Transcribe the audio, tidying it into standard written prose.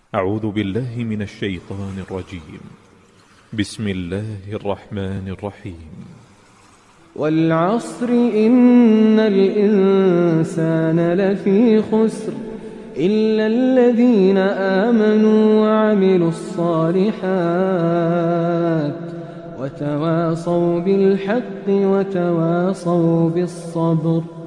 أعوذ بالله من الشيطان الرجيم. بسم الله الرحمن الرحيم. والعصر إن الإنسان لفي خسر إلا الذين آمنوا وعملوا الصالحات وتواصوا بالحق وتواصوا بالصبر.